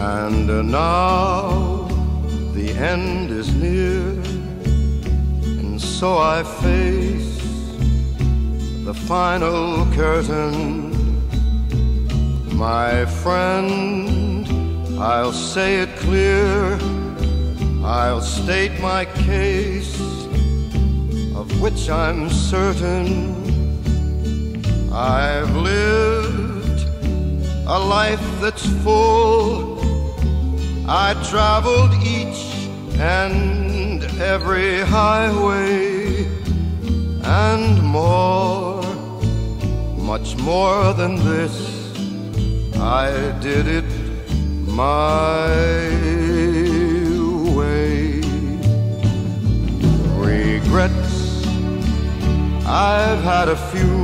And now the end is near, and so I face the final curtain. My friend, I'll say it clear, I'll state my case, of which I'm certain. I've lived a life that's full. I traveled each and every highway, and more, much more than this, I did it my way. Regrets, I've had a few,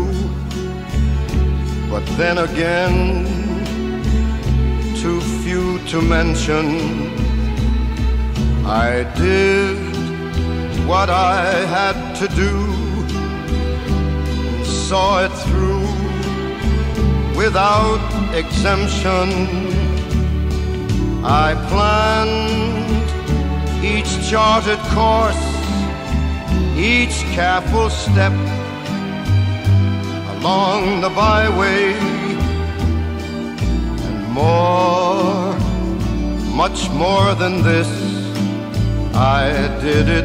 but then again, too few to mention. I did what I had to do, and saw it through without exemption. I planned each charted course, each careful step along the byway, and more, much more than this, I did it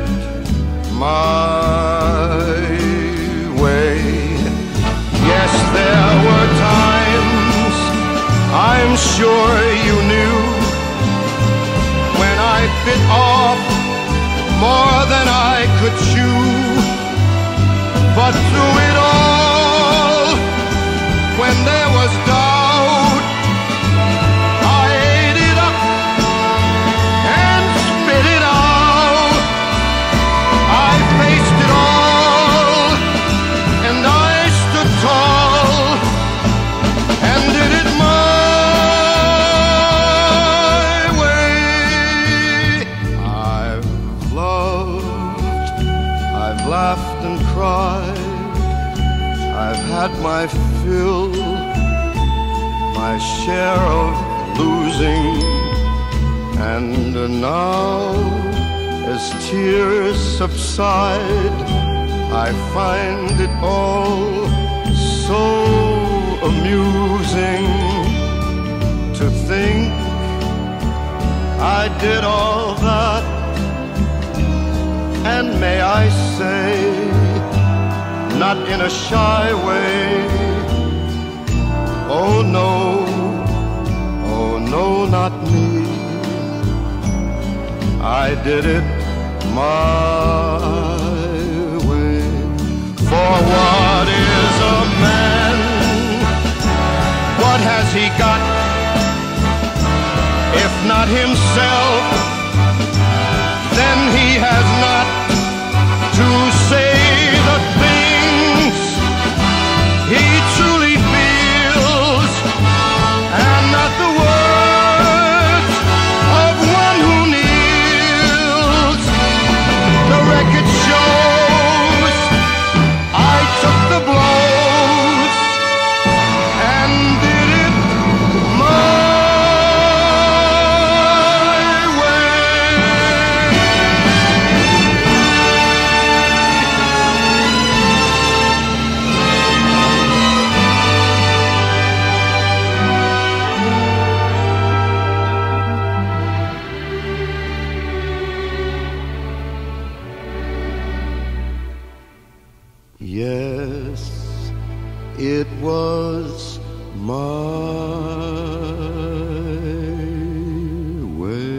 my way. Yes, there were times, I'm sure you knew, when I bit off more than I could chew. But through it all, when there was doubt, I ate it up and spit it out. I faced it all, and I stood tall, and did it my way. I've loved, I've laughed and cried, I've had my fill, my share of losing, and now, as tears subside, I find it all so amusing to think I did all that, and may I say, not in a shy way. Oh no, not me. I did it my way. For what is a man? What has he got, if not himself? Then he has not to say the things he truly feels, and not the words of one who kneels. The record shows I took the blows and did it my yes, it was my way.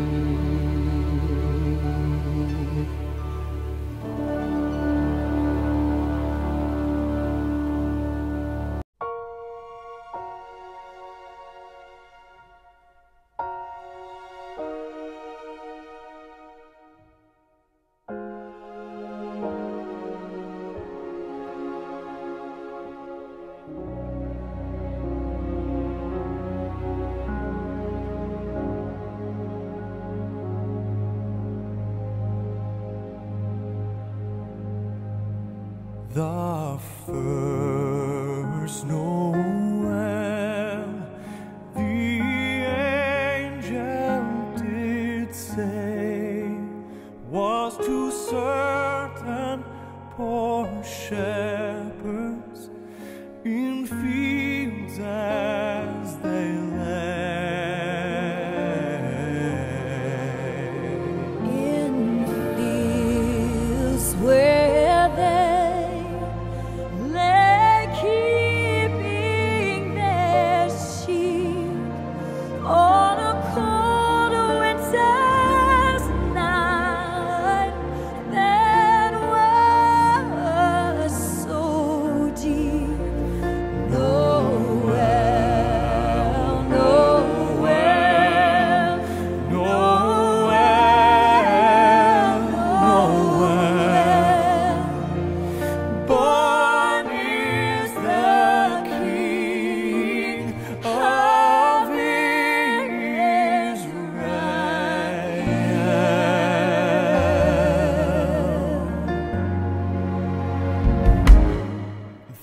The first Noel, the angels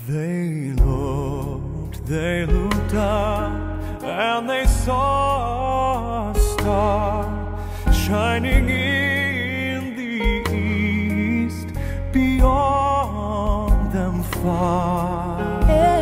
They looked up, and they saw a star shining in the east, beyond them far.